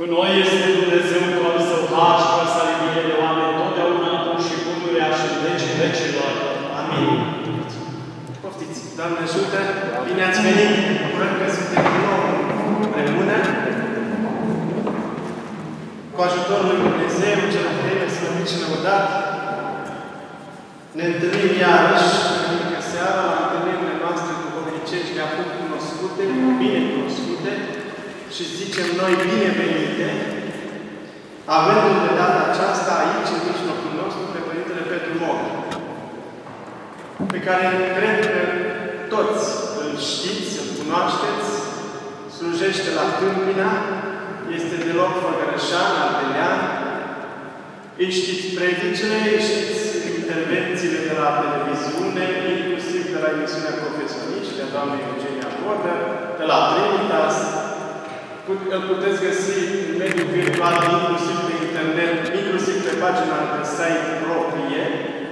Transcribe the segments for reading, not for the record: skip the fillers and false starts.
Cu noi este Dumnezeu cu al Său har și cu a Sa iubire de oameni, totdeauna, acum și pururea și în vecii vecilor. Amin. Poftiți! Doamne ajută! Bine ați venit! Bucurăm că suntem din nou împreună. Cu ajutorul lui Dumnezeu, cel Trăime, slăvit și lăudat, ne întâlnim iarăși, adică seara, la întâlnirile noastre duhovnicești de acum cunoscute, bine cunoscute, și zicem noi binevenite, având de data aceasta aici, în mijlocul nostru, pe Părintele Petru Moga, pe care cred că toți îl știți, îl cunoașteți, slujește la Tâmpina, este deloc făgărășan, ardelean, îi știți predicile, îi știți intervențiile de la televiziune, inclusiv de la emisiunea Profesioniști, de doamnei Eugenia Vodă, de la Trinitas. Îl puteți găsi în mediul virtual, inclusiv pe internet, inclusiv pe pagina de site proprie.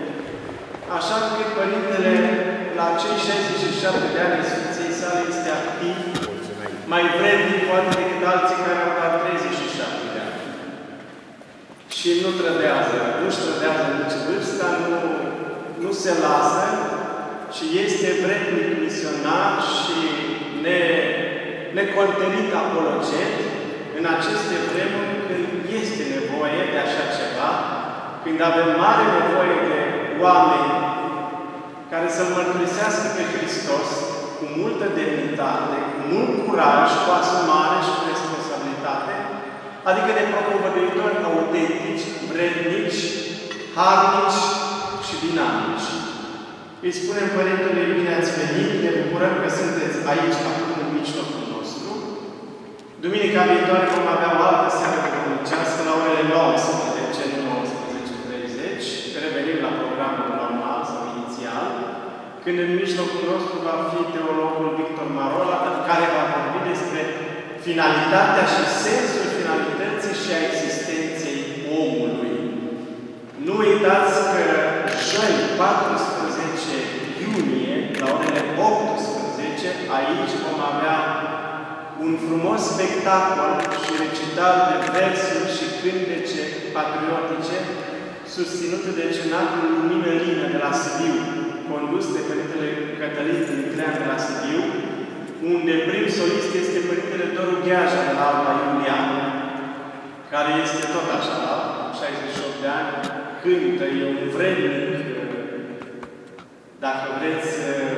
Așa că Părintele, la cei 67 de ani de Sfinției sale, este activ, mai vrednic poate decât alții care au doar 37 de ani. Și nu trădează, nu-și trădează nici vârsta, nu se lasă și este vrednic misionar și necontenit apologet în aceste vremuri când este nevoie de așa ceva, când avem mare nevoie de oameni care să-L mărturisească pe Hristos cu multă demnitate, cu mult curaj, cu asumare și cu responsabilitate, adică de propovăduitori autentici, vrednici, harnici și dinamici. Îi spunem Părintele, bine ați venit, ne bucurăm că sunteți aici, acum, în mijlocul nostru. Duminica viitoare vom avea o altă seară duhovnicească la orele 19, nu 19:30. Revenim la programul normal sau inițial, când în mijlocul nostru va fi teologul Victor Marola, care va vorbi despre finalitatea și sensul finalității și a existenței omului. Nu uitați că joi, 14 iunie, la orele 18, aici vom avea un frumos spectacol și recital de versuri și cântece patriotice susținute de Cenatul Lumină Lină de la Sibiu, condus de Părintele Cătălin Dimitrean de la Sibiu, unde prim solist este Părintele Doru Gheaja de la Alba Iulian, care este tot așa, la 68 de ani, cântă, e un vrednic, dacă vreți,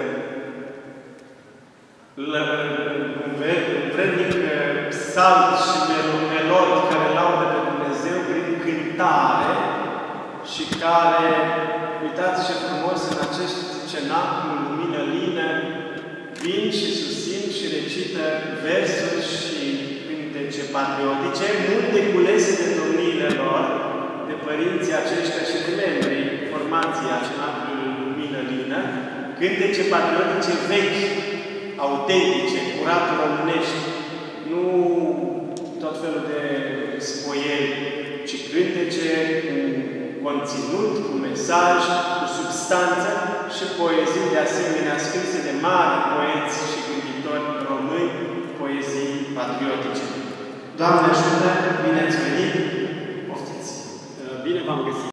un vrednic psalt și melod care laudă pe Dumnezeu prin cântare și care, uitați ce frumos, în acest cenaclu Lumină Lină, vin și susțin și recită versuri și cântece patriotice, multe culese de domniile lor, de părinții aceștia și de membrii formației a cenaclului Lumină Lină, cântece patriotice vechi, autentice, curat românești, nu tot felul de spoieli, ci cântece cu conținut, cu mesaj, cu substanță și poezii de asemenea scrise de mari poeți și gânditori români, poezii patriotice. Doamne ajută, bine ați venit! Poftiți! Bine v-am găsit!